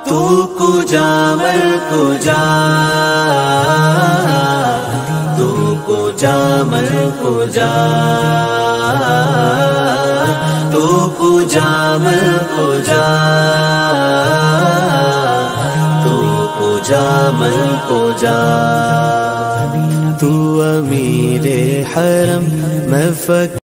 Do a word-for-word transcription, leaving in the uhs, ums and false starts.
तू कुजा मल कुजा, तू कुजा मल कुजा, तू कुजा मल कुजा, तू कुजा मल कुजा। तू अमीरे हरम मैं फक